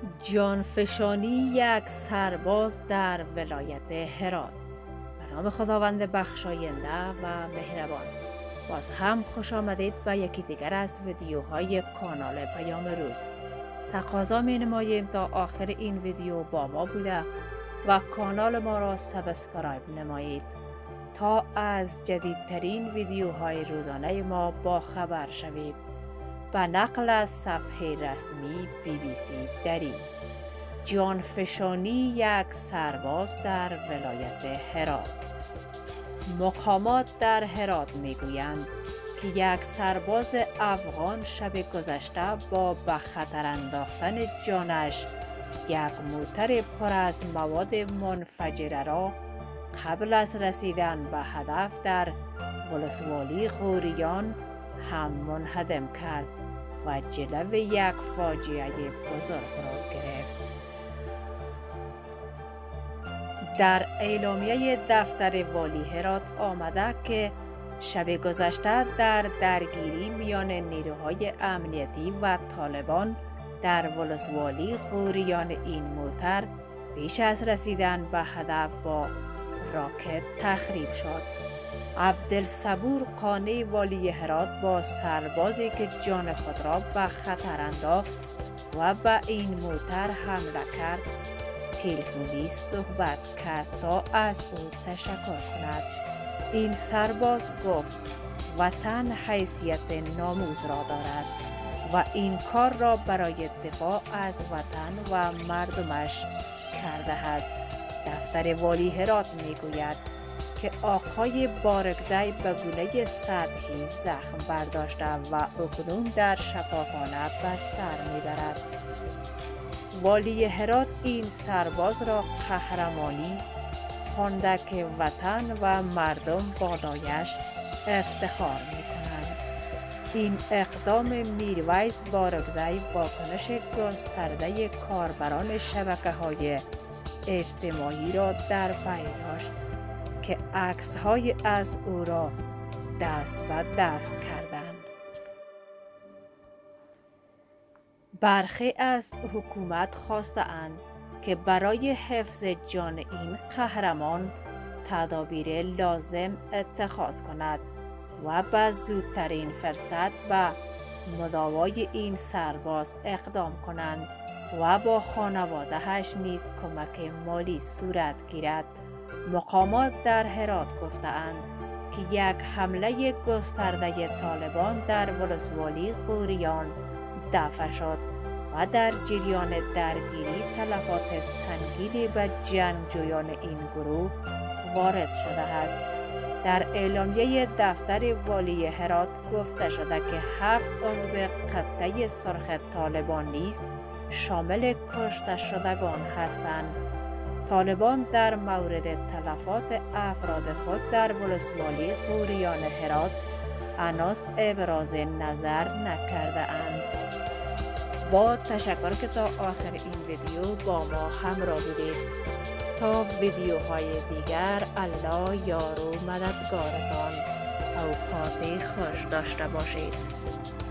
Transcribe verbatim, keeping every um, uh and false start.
جانفشانی یک سرباز در ولایت هرات. به نام خداوند بخشاینده و مهربان. باز هم خوش آمدید به یکی دیگر از ویدیوهای کانال پیام روز. تقاضا می نماییم تا آخر این ویدیو با ما بوده و کانال ما را سابسکرایب نمایید تا از جدیدترین ویدیوهای روزانه ما با خبر شوید. به نقل از صفحه رسمی بی بی سی دری، جانفشانی یک سرباز در ولایت هرات. مقامات در هرات میگویند که یک سرباز افغان شب گذشته با به خطر انداختن جانش یک موتر پر از مواد منفجره را قبل از رسیدن به هدف در ولسوالی غوریان هم منهدم کرد و جلو یک فاجعه بزرگ را گرفت. در اعلامیه دفتر والی هرات آمده که شب گذشته در درگیری میان نیروهای امنیتی و طالبان در ولسوالی غوریان این موتر پیش از رسیدن به هدف با راکت تخریب شد. عبدالصبور قانی والی هرات با سربازی که جان خود را به خطر انداخت و به این موتر حمله کرد تلفنی صحبت کرد تا از او تشکر کند. این سرباز گفت وطن حیثیت ناموز را دارد و این کار را برای دفاع از وطن و مردمش کرده است. دفتر والی هرات میگوید که آقای بارگزی به گونه سطحی زخم برداشته و اکنون در شفاخانه به سر میبرد. والی هرات این سرباز را قهرمانی خوانده که وطن و مردم بالایش افتخار میکنند. این اقدام میرویس بارگزی واکنش گسترده کاربران شبکه‌های اجتماعی را در پی داشت که عکس‌های از او را دست به دست کردند. برخی از حکومت خواستند که برای حفظ جان این قهرمان تدابیر لازم اتخاذ کند و به زودترین فرصت به مداوای این سرباز اقدام کنند و با خانواده‌اش نیز کمک مالی صورت گیرد. مقامات در هرات گفتند که یک حمله گسترده طالبان در ولسوالی غوریان دفع شد و در جریان درگیری تلفات سنگینی به جنگجویان این گروه وارد شده است. در اعلامیه دفتر والی هرات گفته شده که هفت عضو قطعه سرخ طالبان نیز شامل کشته شدگان هستند. طالبان در مورد تلفات افراد خود در ولسوالی غوریان هرات هنوز ابراز نظر نکرده اند. با تشکر که تا آخر این ویدیو با ما همراه بودید. تا ویدیوهای دیگر الله یار و مددگارتان. اوقات خوش داشته باشید.